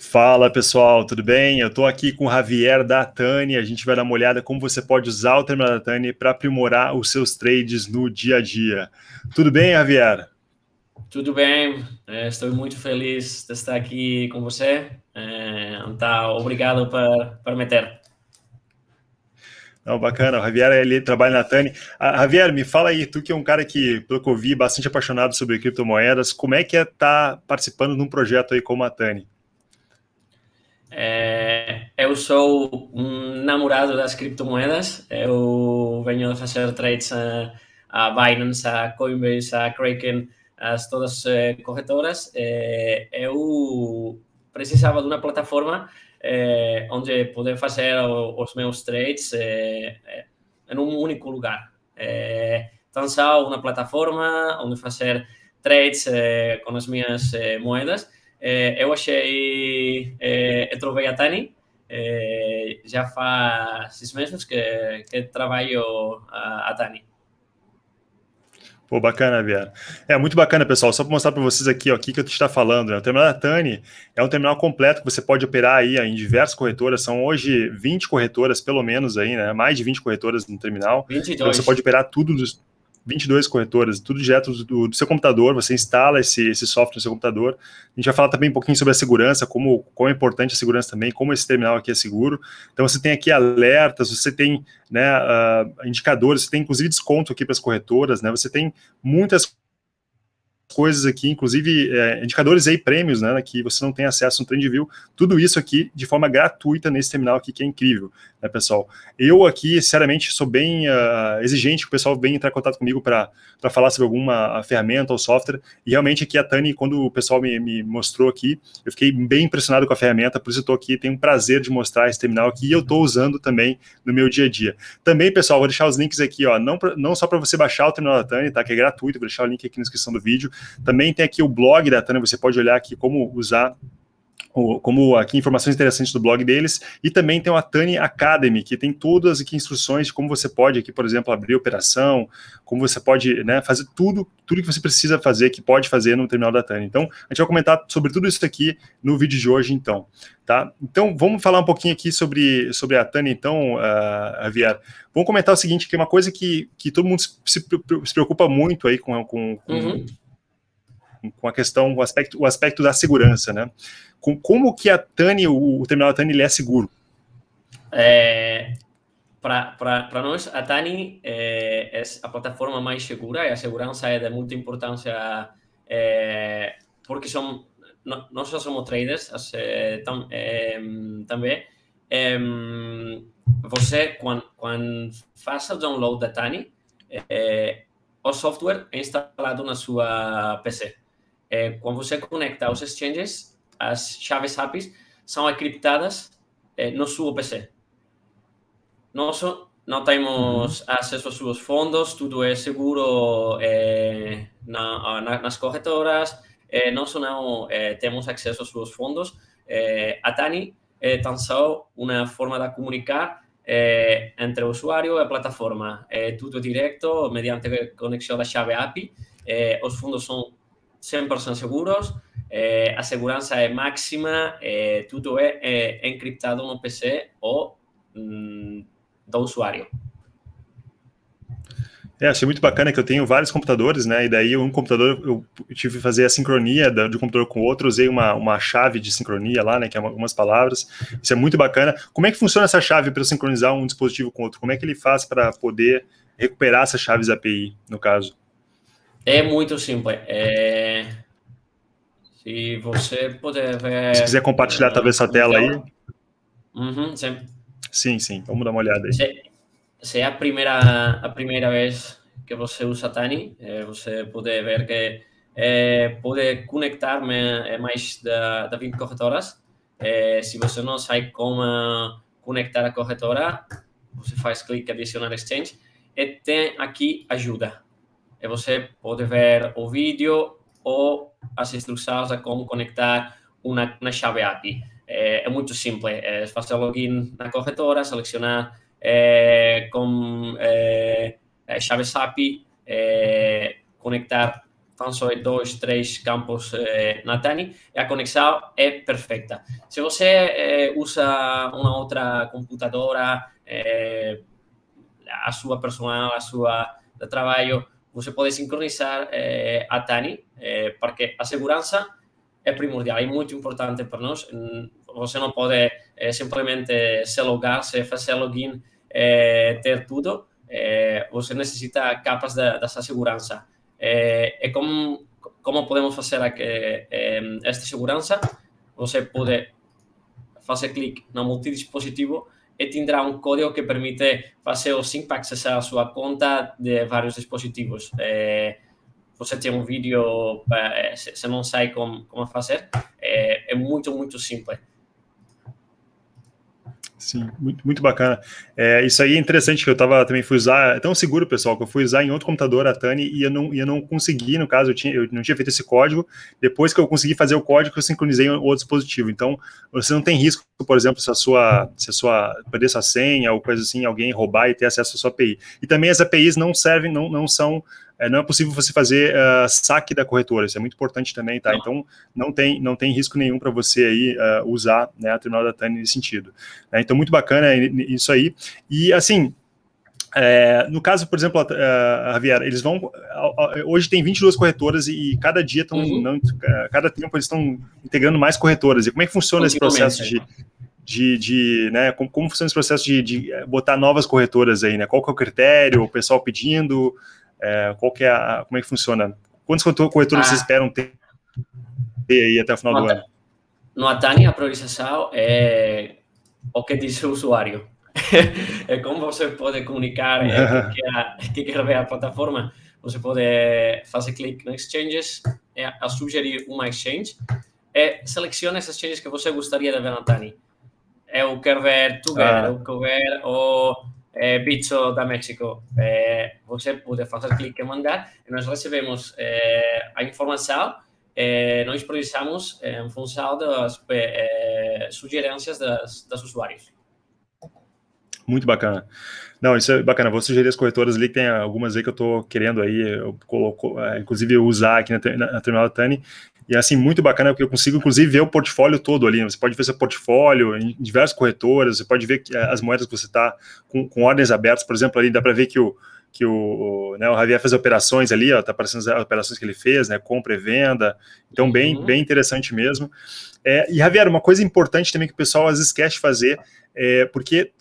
Fala pessoal, tudo bem? Eu estou aqui com o Javier da Tani. A gente vai dar uma olhada como você pode usar o terminal da Tani para aprimorar os seus trades no dia a dia. Tudo bem, Javier? Tudo bem, estou muito feliz de estar aqui com você. Então, obrigado por me ter. Não, bacana, o Javier ele trabalha na Tani. Javier, me fala aí, tu que é um cara que, pelo que eu vi, bastante apaixonado sobre criptomoedas, como é que é estar participando de um projeto aí como a Tani? Eu sou um namorado das criptomoedas. Eu venho de fazer trades a Binance, a Coinbase, a Kraken, todas corretoras. Eu precisava de uma plataforma onde poder fazer os meus trades em um único lugar. Então, só uma plataforma onde fazer trades com as minhas moedas. Eu achei, eu trovei a Tani, já faz 6 meses que trabalho a Tani. Pô, bacana, Javier. É muito bacana, pessoal. Só para mostrar para vocês aqui, ó, o que a gente está falando, né? O terminal da Tani é um terminal completo que você pode operar aí em diversas corretoras. São hoje 20 corretoras, pelo menos, aí, né? Mais de 20 corretoras no terminal. Então você pode 22. operar tudo dos 22 corretoras, tudo direto do seu computador. Você instala esse software no seu computador. A gente vai falar também um pouquinho sobre a segurança, como é importante a segurança também, como esse terminal aqui é seguro. Então você tem aqui alertas, você tem, né, indicadores, você tem inclusive desconto aqui para as corretoras, né? Você tem muitas coisas aqui, inclusive indicadores aí, prêmios, né, que você não tem acesso no TradingView, tudo isso aqui de forma gratuita nesse terminal aqui, que é incrível, né, pessoal? Eu aqui, sinceramente, sou bem exigente que o pessoal venha entrar em contato comigo para falar sobre alguma ferramenta ou software, e realmente aqui a Tani, quando o pessoal me mostrou aqui, eu fiquei bem impressionado com a ferramenta, por isso eu estou aqui, tenho um prazer de mostrar esse terminal aqui, e eu estou usando também no meu dia a dia. Também, pessoal, vou deixar os links aqui, ó, não só para você baixar o terminal da Tani, tá, que é gratuito, vou deixar o link aqui na descrição do vídeo. Também tem aqui o blog da Tani, você pode olhar aqui como usar, como aqui informações interessantes do blog deles, e também tem a Tani Academy, que tem todas aqui instruções de como você pode aqui, por exemplo, abrir operação, como você pode, né, fazer tudo que você precisa fazer, que pode fazer no terminal da Tani. Então, a gente vai comentar sobre tudo isso aqui no vídeo de hoje, então, tá? Então, vamos falar um pouquinho aqui sobre a Tani, então, Javier. Vamos comentar o seguinte, que é uma coisa que todo mundo se preocupa muito aí com a questão, o aspecto da segurança, né? Como que a Tani, o terminal da Tani, ele é seguro? Para nós, a Tani é a plataforma mais segura, e a segurança é de muita importância, porque nós só somos traders também. Você, quando faz o download da Tani, o software é instalado na sua PC. Quando você conecta aos exchanges, as chaves APIs são encriptadas no seu PC. Nós não temos acesso aos seus fundos, tudo é seguro nas corretoras, nós não temos acesso aos seus fundos. A Tani é tão só uma forma de comunicar entre o usuário e a plataforma. É tudo direto, mediante conexão da chave API. Os fundos são 100% seguros, a segurança é máxima, tudo é encriptado no PC ou do usuário. Achei muito bacana que eu tenho vários computadores, né? E daí um computador eu tive que fazer a sincronia de um computador com o outro, usei uma chave de sincronia lá, né? Que é algumas palavras. Isso é muito bacana. Como é que funciona essa chave para eu sincronizar um dispositivo com outro? Como é que ele faz para poder recuperar essas chaves API, no caso? É muito simples. Se você puder Se quiser ver compartilhar talvez essa em tela aí. tela. Sim. Sim. Vamos dar uma olhada aí. Se é a primeira vez que você usa Tani, você pode ver que pode conectar mais de 20 corretoras. Se você não sabe como conectar a corretora, você faz clique em adicionar exchange e tem aqui ajuda. E você pode ver o vídeo ou as instruções de como conectar uma chave API. É muito simples. É fazer login na corretora, selecionar com chaves API, conectar, só 2, 3 campos na Tiny e a conexão é perfeita. Se você usa uma outra computadora, a sua personal, a sua de trabalho, você pode sincronizar a Tiny, porque a segurança é primordial, é muito importante para nós. Você não pode simplesmente se logar, se fazer login, ter tudo. Você necessita capas dessa segurança. Como podemos fazer esta segurança? Você pode fazer clique no multidispositivo e terá um código que permite fazer o sync para acessar a sua conta de vários dispositivos. Você tem um vídeo, se não sabe como fazer, é muito simples. Sim, muito bacana. Isso aí é interessante, que eu também fui usar, é tão seguro, pessoal, que eu fui usar em outro computador a Tani e eu não consegui, no caso, eu não tinha feito esse código. Depois que eu consegui fazer o código, eu sincronizei o outro dispositivo. Então, você não tem risco, por exemplo, se a sua perder sua senha ou coisa assim, alguém roubar e ter acesso à sua API. E também as APIs não servem, não são... não é possível você fazer saque da corretora, isso é muito importante também, tá? Então, não tem risco nenhum para você aí usar, né, a terminal da Tani nesse sentido. Então, muito bacana isso aí. E, assim, no caso, por exemplo, Javier, eles vão... Hoje tem 22 corretoras e cada dia estão... cada tempo eles estão integrando mais corretoras. E como é que funciona esse processo né, como funciona esse processo de botar novas corretoras aí, né? Qual que é o critério, o pessoal pedindo... como é que funciona? Quantas corretoras vocês esperam ter aí até o final do ano? No Atani, a priorização é o que diz o usuário. É como você pode comunicar que quer ver a plataforma. Você pode fazer clique no Exchanges, a sugerir uma exchange, e seleciona as exchanges que você gostaria de ver na Atani. Eu quero ver Together, eu quero ver o... Bitso da México. Você pode fazer clique e mandar, e nós recebemos a informação, nós priorizamos em função das sugerências dos usuários. Muito bacana. Não, isso é bacana. Vou sugerir as corretoras ali, que tem algumas aí que eu estou querendo aí, eu coloco, inclusive usar aqui na terminal da Tani. E assim, muito bacana, porque eu consigo, inclusive, ver o portfólio todo ali. Você pode ver seu portfólio em diversas corretoras, você pode ver as moedas que você está com ordens abertas. Por exemplo, ali dá para ver que o Javier fez operações ali, está aparecendo as operações que ele fez, né, compra e venda. Então, bem interessante mesmo. E, Javier, uma coisa importante também que o pessoal às vezes esquece de fazer, porque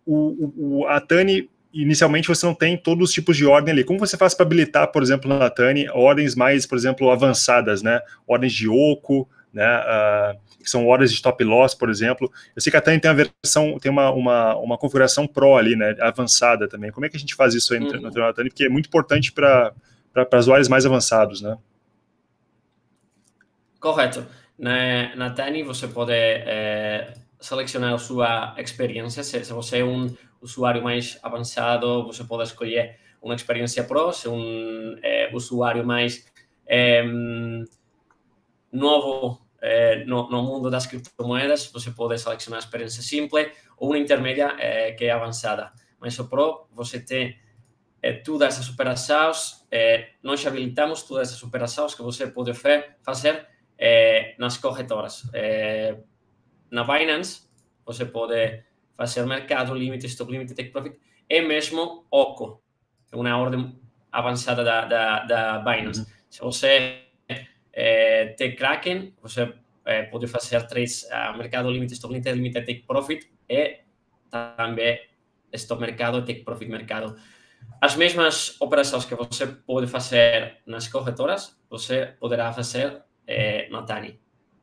a Tani, inicialmente, você não tem todos os tipos de ordem ali. Como você faz para habilitar, por exemplo, na Tani, ordens mais, por exemplo, avançadas, né? Ordens de Yoko, né? Que são ordens de stop loss, por exemplo. Eu sei que a Tani tem uma configuração Pro ali, né? Avançada também. Como é que a gente faz isso aí na Tani? Porque é muito importante para usuários mais avançados, né? Correto. Na Tani você pode selecionar a sua experiência. Se você é um usuário mais avançado, você pode escolher uma experiência Pro. Se usuário mais novo no mundo das criptomoedas, você pode selecionar a experiência simples ou uma intermédia que é avançada. Mas o Pro, você tem todas essas operações, nós habilitamos todas essas operações que você pode fazer nas corretoras. Na Binance, você pode fazer mercado, limite, stop limite, take profit, e mesmo OCO, uma ordem avançada da Binance. Se você tem Kraken, você pode fazer três, mercado, limite, stop limite, take profit, e também stop mercado, take profit mercado. As mesmas operações que você pode fazer nas corretoras, você poderá fazer na Tani.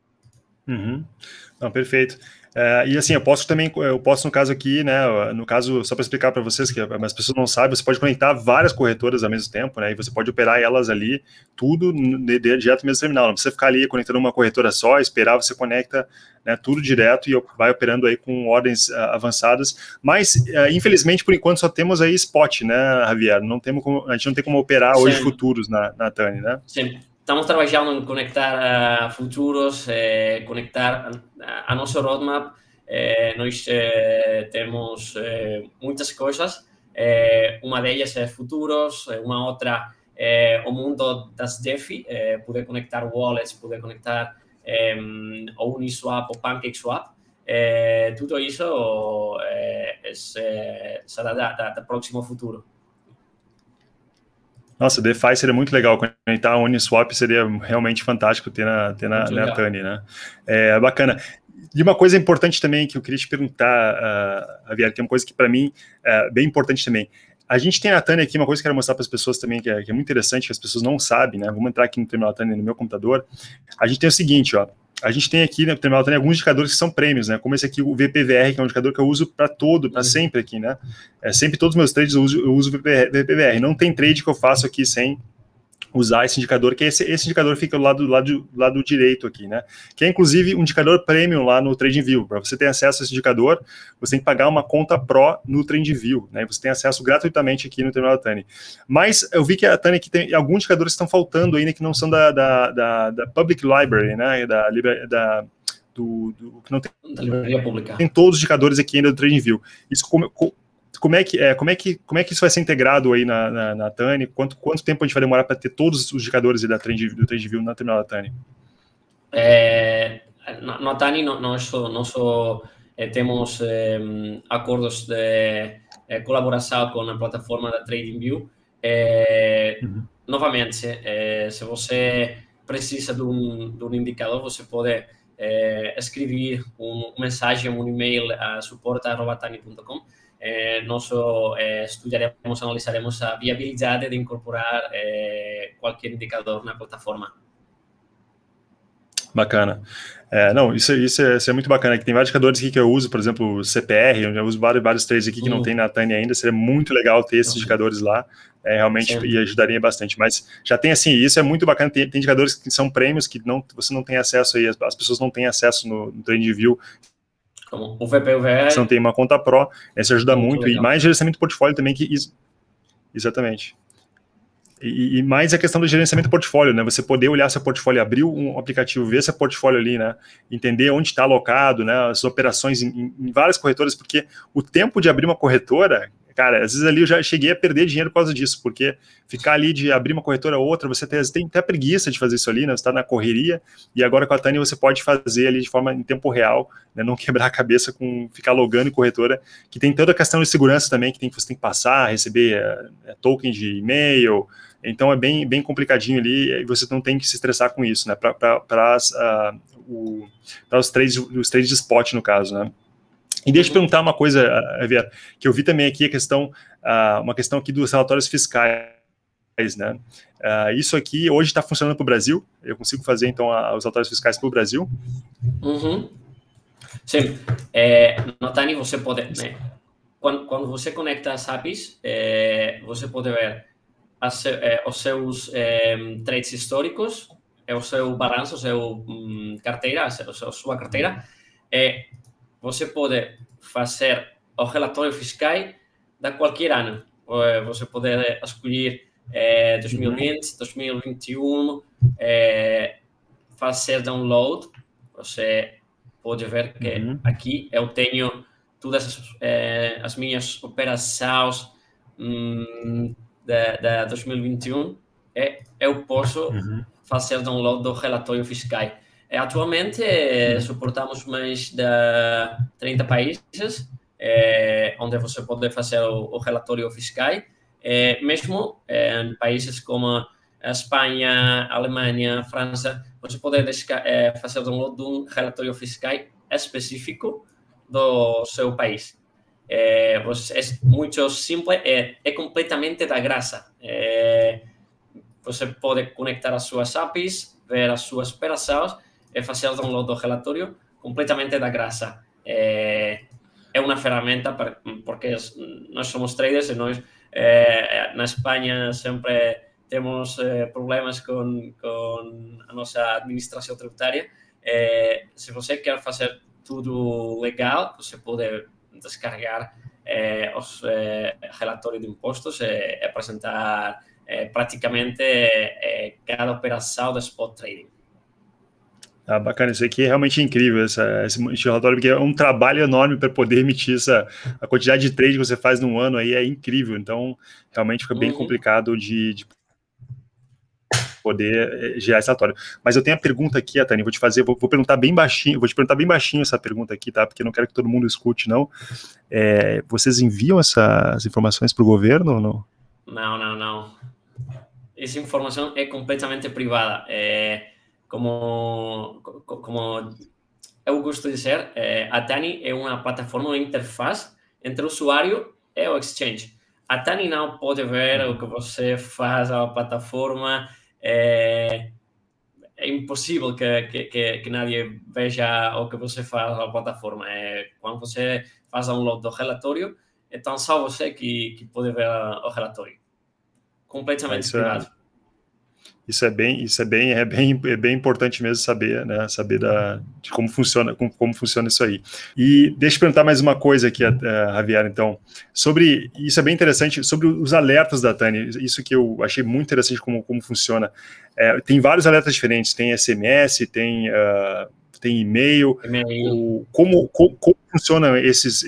Não, perfeito. E assim, eu posso, no caso aqui, né, no caso, só para explicar para vocês, que as pessoas não sabem, você pode conectar várias corretoras ao mesmo tempo, né, e você pode operar elas ali, tudo direto no mesmo terminal, não precisa ficar ali conectando uma corretora só, esperar, você conecta, né, tudo direto e vai operando aí com ordens avançadas, mas infelizmente, por enquanto, só temos aí spot, né, Javier, a gente não tem como operar hoje futuros na Tani, né? Sim. Estamos trabalhando em conectar futuros, conectar a nosso roadmap. Nós temos muitas coisas. Uma delas é futuros, uma outra o mundo das DeFi, poder conectar wallets, poder conectar o Uniswap ou PancakeSwap, tudo isso será do próximo futuro. Nossa, DeFi seria muito legal, conectar a Uniswap seria realmente fantástico ter na Tani, né? Bacana. E uma coisa importante também que eu queria te perguntar, Javier, que é uma coisa que para mim é bem importante também. A gente tem na Tani aqui uma coisa que eu quero mostrar para as pessoas também, que é muito interessante, que as pessoas não sabem, né? Vamos entrar aqui no terminal Tani no meu computador. A gente tem o seguinte, ó. A gente tem aqui no terminal Tani alguns indicadores que são prêmios, né? Como esse aqui, o VPVR, que é um indicador que eu uso para sempre aqui, né? Sempre todos os meus trades eu uso VPVR. Não tem trade que eu faço aqui sem usar esse indicador, que esse indicador fica do lado direito aqui, né? Que é inclusive um indicador premium lá no TradingView. Para você ter acesso a esse indicador, você tem que pagar uma conta Pro no TradingView, né? Você tem acesso gratuitamente aqui no terminal da Tani. Mas eu vi que a Tani aqui tem alguns indicadores que estão faltando ainda, que não são da Public Library, né? Que não tem, da livraria pública. Tem todos os indicadores aqui ainda do TradingView. Isso como é que isso vai ser integrado aí na Tani? Quanto tempo a gente vai demorar para ter todos os indicadores do TradingView na terminal da Tani? Na Tani nós só temos acordos de colaboração com a plataforma da TradingView. Novamente, se você precisa de um indicador, você pode escrever uma mensagem, um e-mail a suporte@tani.com. Nós estudaremos, analisaremos a viabilidade de incorporar qualquer indicador na plataforma. Bacana. Não, isso é muito bacana. Aqui tem vários indicadores aqui que eu uso, por exemplo, o CPR, eu já uso vários trades aqui que não tem na Tani ainda. Seria muito legal ter esses indicadores lá, realmente, e ajudaria bastante. Mas já tem assim, isso é muito bacana. Tem indicadores que são prêmios que você não tem acesso aí, as pessoas não têm acesso no TradingView. Como o VPVR. Você não tem uma conta Pro, isso ajuda muito. E mais gerenciamento de portfólio também, exatamente. E mais a questão do gerenciamento do portfólio, né? Você poder olhar seu portfólio, abrir um aplicativo, ver seu portfólio ali, né? Entender onde está alocado, né? As operações em várias corretoras, porque o tempo de abrir uma corretora, cara, às vezes ali eu já cheguei a perder dinheiro por causa disso, porque ficar ali de abrir uma corretora ou outra, você tem até preguiça de fazer isso ali, né? Você está na correria, e agora com a Tani você pode fazer ali de forma em tempo real, né? Não quebrar a cabeça com ficar logando em corretora, que tem toda a questão de segurança também, que você tem que passar, receber token de e-mail. Então é bem complicadinho ali, e você não tem que se estressar com isso, né? Para os trades de spot, no caso, né? E deixa eu perguntar uma coisa, Javier, que eu vi também aqui uma questão aqui dos relatórios fiscais, né? Isso aqui hoje está funcionando para o Brasil? Eu consigo fazer, então, os relatórios fiscais para o Brasil? Sim. No Tani você pode, né? Quando você conecta as APIs, você pode ver os seus trades históricos, o seu balanço, a sua carteira, sua carteira. Você pode fazer o relatório fiscal de qualquer ano. Você pode escolher 2020, 2021, fazer download. Você pode ver que aqui eu tenho todas as minhas operações de 2021 e eu posso fazer download do relatório fiscal. Atualmente, suportamos mais de 30 países, onde você pode fazer o relatório fiscal, mesmo em países como Espanha, Alemanha, França, você pode fazer download de um relatório fiscal específico do seu país. É muito simples, é completamente da graça. Você pode conectar as suas APIs, ver as suas operações e fazer o download do relatório completamente da graça. É uma ferramenta, porque nós somos traders e nós, na Espanha, sempre temos problemas com a nossa administração tributária. Se você quer fazer tudo legal, você pode descarregar os relatórios de impostos e apresentar praticamente cada operação de spot trading. Bacana, isso aqui é realmente incrível, esse relatório, porque é um trabalho enorme para poder emitir a quantidade de trade que você faz num ano aí é incrível, então realmente fica bem complicado de poder gerar esse relatório. Mas eu tenho a pergunta aqui, Tânia, vou perguntar bem baixinho, vou te perguntar bem baixinho essa pergunta aqui, tá? Porque eu não quero que todo mundo escute, não. Vocês enviam essas informações para o governo ou não? Não. Essa informação é completamente privada. Como eu gosto de dizer, a Tani é uma plataforma, uma interface entre o usuário e o exchange. A Tani não pode ver o que você faz na plataforma. É impossível que nadie veja o que você faz na plataforma. Quando você faz download do relatório, então só você que pode ver o relatório. Completamente privado. Isso é bem importante mesmo saber, né? Saber de como funciona isso aí. E deixa eu perguntar mais uma coisa aqui, Javier, então, isso é bem interessante, sobre os alertas da Tani, isso que eu achei muito interessante como funciona. Tem vários alertas diferentes, tem SMS, tem e-mail. Como funcionam esses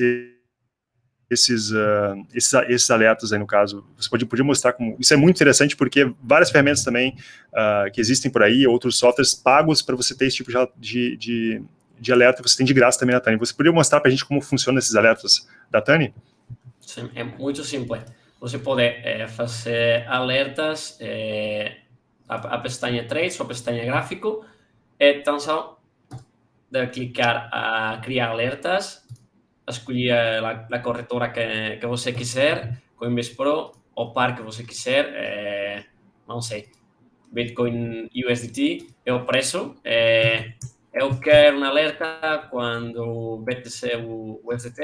alertas aí, no caso? Você podia mostrar como... Isso é muito interessante porque várias ferramentas também que existem por aí, outros softwares pagos para você ter esse tipo de alerta, você tem de graça também na Tani. Você poderia mostrar para a gente como funcionam esses alertas da Tani? Sim, é muito simples. Você pode fazer alertas a pestaña Trades ou a pestaña Gráfico, então só de clicar a criar alertas, escolher a corretora que você quiser, Coinbase Pro, o par que você quiser, não sei, Bitcoin USDT, é o preço. Eu quero um alerta quando o BTC USDT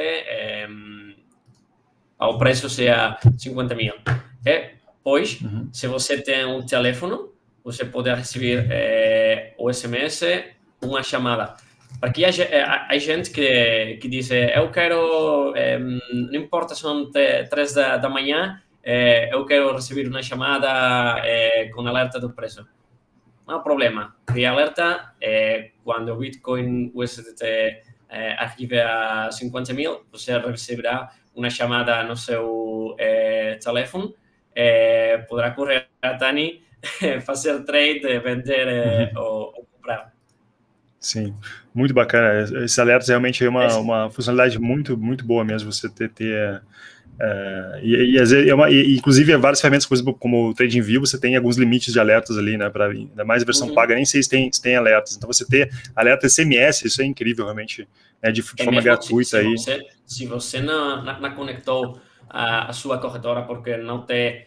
o preço seja 50 mil. Pois, se você tem um telefone, você pode receber o SMS, uma chamada. Porque há gente que diz, eu quero, não importa se são 3 da manhã, eu quero receber uma chamada com alerta do preço. Não há problema. Cria alerta, quando o Bitcoin USDT arrive a 50 mil, você receberá uma chamada no seu telefone, poderá correr a Tani, fazer trade, vender ou comprar. Sim, muito bacana. Esses alertas realmente é uma funcionalidade muito, muito boa mesmo, você ter às vezes inclusive várias ferramentas, como o TradingView, você tem alguns limites de alertas ali, né? Ainda mais a versão paga, nem sei se tem alertas. Então você ter alerta SMS, isso é incrível, realmente, né, de forma gratuita aí. Se você não conectou a sua corretora porque não tem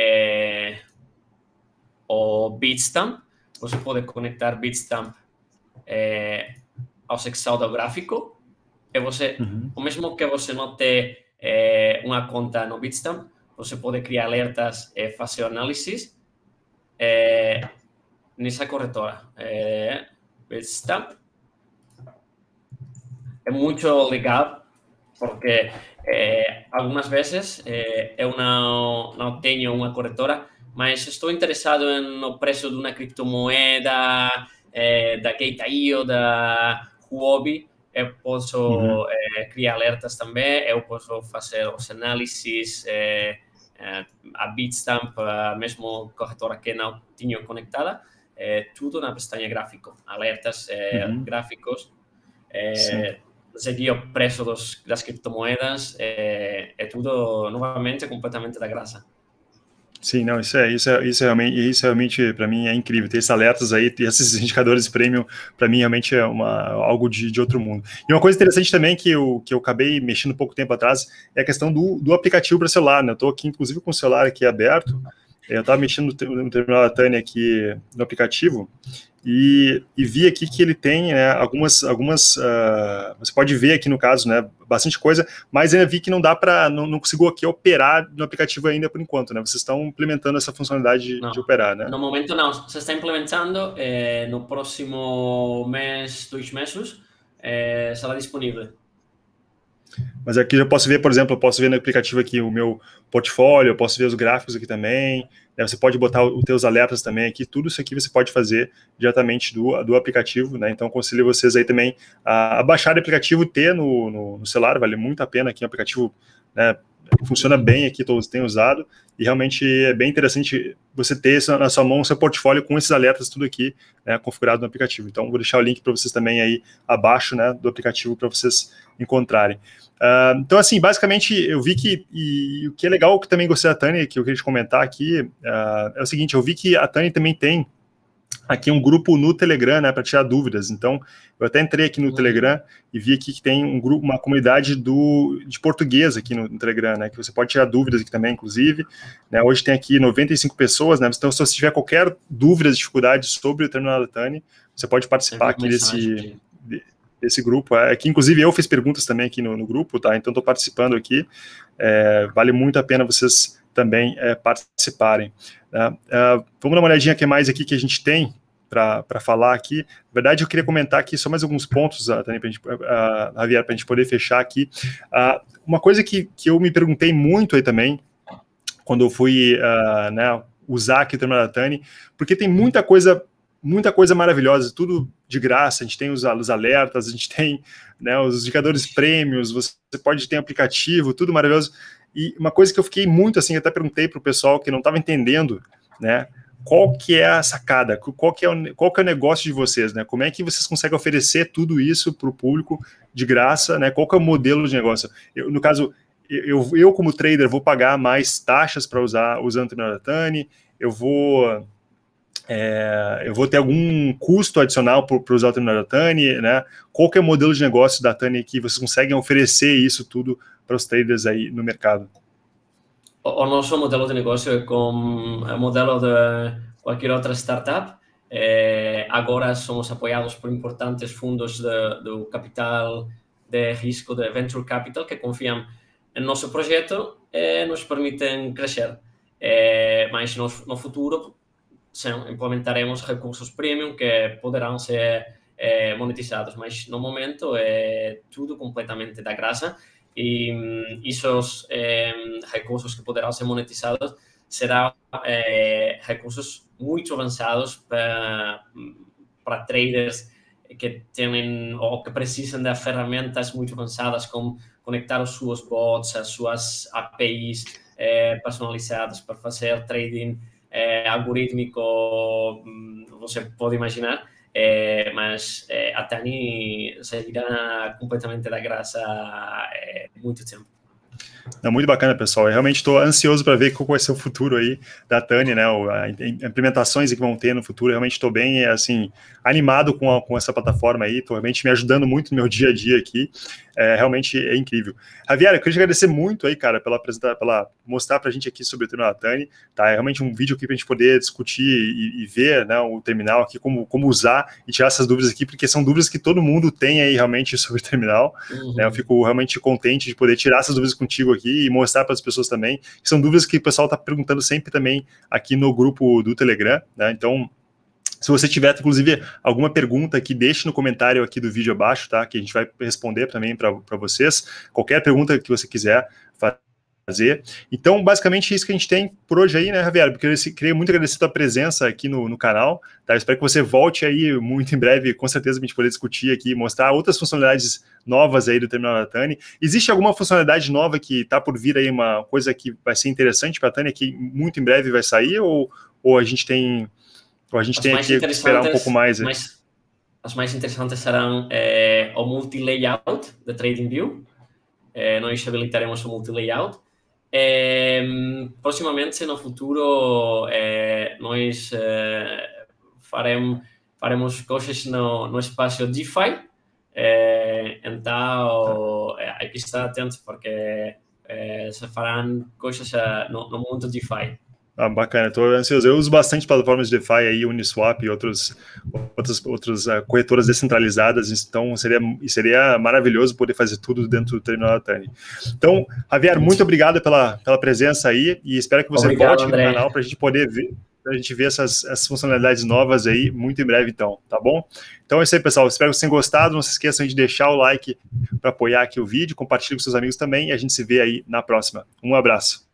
o Bitstamp, você pode conectar Bitstamp ao Excel do gráfico, e você, o mesmo que você não tem uma conta no Bitstamp, você pode criar alertas e fazer análises nessa corretora. Bitstamp é muito legal porque algumas vezes eu não tenho uma corretora, mas estou interessado no preço de uma criptomoeda, da Gate.io, da Huobi. Eu posso criar alertas também, eu posso fazer os análises, a Bitstamp, a mesma corretora que não tinha conectada, tudo na pestaña gráfico, alertas gráficos, seguir o preço das criptomoedas, é tudo, novamente, completamente da graça. Sim, não, isso realmente para mim é incrível. Ter esses alertas aí, ter esses indicadores premium, para mim realmente é algo de outro mundo. E uma coisa interessante também que eu acabei mexendo pouco tempo atrás é a questão do aplicativo para celular, né? Eu estou aqui, inclusive, com o celular aqui aberto. Eu estava mexendo no terminal da Tani aqui no aplicativo e vi aqui que ele tem, né, algumas você pode ver aqui no caso, né, bastante coisa, mas ainda vi que não dá para, não consigo aqui operar no aplicativo ainda por enquanto, né? Vocês estão implementando essa funcionalidade de operar, né? No momento não, você está implementando, no próximo mês, 2 meses, será disponível. Mas aqui eu posso ver, por exemplo, eu posso ver no aplicativo aqui o meu portfólio, eu posso ver os gráficos aqui também, né? Você pode botar os teus alertas também aqui, tudo isso aqui você pode fazer diretamente do aplicativo, né? Então, aconselho vocês aí também a baixar o aplicativo e ter no celular, vale muito a pena aqui, um aplicativo, né, funciona bem aqui, todos têm usado, e realmente é bem interessante você ter na sua mão o seu portfólio com esses alertas tudo aqui, né, configurado no aplicativo. Então, vou deixar o link para vocês também aí abaixo, né, do aplicativo para vocês encontrarem. Então, assim, basicamente, eu vi que, e o que é legal, que também gostei da Tani, que eu queria te comentar aqui, é o seguinte, eu vi que a Tani também tem aqui um grupo no Telegram, né, para tirar dúvidas. Então, eu até entrei aqui no Telegram e vi aqui que tem um grupo, uma comunidade de português aqui no Telegram, né, que você pode tirar dúvidas aqui também, inclusive. Né, hoje tem aqui 95 pessoas, né, então se você tiver qualquer dúvida, dificuldade sobre o terminal da Tani, você pode participar aqui desse grupo. Aqui, inclusive, eu fiz perguntas também aqui no grupo, tá? Então, estou participando aqui. Vale muito a pena vocês também participarem. Vamos dar uma olhadinha que mais aqui que a gente tem para falar aqui. Na verdade, eu queria comentar aqui só mais alguns pontos, Javier, para a gente poder fechar aqui. Uma coisa que eu me perguntei muito aí também, quando eu fui né, usar aqui o terminal da Tani, porque tem muita coisa maravilhosa, tudo de graça, a gente tem os alertas, a gente tem, né, os indicadores prêmios, você pode ter aplicativo, tudo maravilhoso. E uma coisa que eu fiquei muito assim, até perguntei para o pessoal que não estava entendendo, né, qual que é a sacada, qual que é o negócio de vocês, né, como é que vocês conseguem oferecer tudo isso para o público de graça, né, qual que é o modelo de negócio? No caso, eu como trader vou pagar mais taxas para usando o terminal da Tani, eu vou ter algum custo adicional para usar o terminal da Tani, né? Qual que é o modelo de negócio da Tani que vocês conseguem oferecer isso tudo para os traders aí no mercado? O nosso modelo de negócio é como o modelo de qualquer outra startup. Agora somos apoiados por importantes fundos do capital de risco, de venture capital, que confiam em nosso projeto e nos permitem crescer. Mas no futuro implementaremos recursos premium que poderão ser monetizados, mas no momento é tudo completamente da graça e esses recursos que poderão ser monetizados serão recursos muito avançados para traders que têm ou que precisam de ferramentas muito avançadas como conectar os seus bots, as suas APIs personalizadas para fazer trading algorítmico, você pode imaginar, mas a Tani seguirá completamente da graça muito tempo. Não, muito bacana, pessoal. Eu realmente estou ansioso para ver qual vai ser o futuro aí da Tani, né? As implementações que vão ter no futuro. Eu realmente estou bem, assim, animado com essa plataforma aí. Estou realmente me ajudando muito no meu dia a dia aqui. Realmente é incrível. Javier, eu queria te agradecer muito aí, cara, pela mostrar para a gente aqui sobre o terminal da Tani. Tá? É realmente um vídeo aqui para a gente poder discutir e ver, né, o terminal aqui, como usar e tirar essas dúvidas aqui, porque são dúvidas que todo mundo tem aí realmente sobre o terminal. Né? Eu fico realmente contente de poder tirar essas dúvidas contigo aqui e mostrar para as pessoas também, que são dúvidas que o pessoal está perguntando sempre também aqui no grupo do Telegram, né? Então, se você tiver, inclusive, alguma pergunta aqui, deixe no comentário aqui do vídeo abaixo, tá? Que a gente vai responder também para vocês. Qualquer pergunta que você quiser fazer. Então, basicamente, é isso que a gente tem por hoje aí, né, Javier? Porque eu queria muito agradecer a tua presença aqui no canal, tá? Eu espero que você volte aí muito em breve, com certeza, para a gente poder discutir aqui, mostrar outras funcionalidades novas aí do terminal da Tani. Existe alguma funcionalidade nova que está por vir aí, uma coisa que vai ser interessante para a Tani, que muito em breve vai sair, ou a gente tem que esperar um pouco mais? As mais interessantes serão o multi-layout da TradingView. Nós habilitaremos o multi-layout. Proximamente, no futuro, nós faremos coisas no espaço DeFi. Então, hay que estar atentos porque se farão coisas no mundo DeFi. Bacana, estou ansioso. Eu uso bastante plataformas de DeFi aí, Uniswap e outras corretoras descentralizadas, então seria maravilhoso poder fazer tudo dentro do terminal da Tani. Então, Javier, muito obrigado pela presença aí e espero que você volte aqui no canal para a gente poder ver essas funcionalidades novas aí muito em breve, então, tá bom? Então é isso aí, pessoal. Espero que vocês tenham gostado. Não se esqueçam de deixar o like para apoiar aqui o vídeo, compartilhe com seus amigos também e a gente se vê aí na próxima. Um abraço.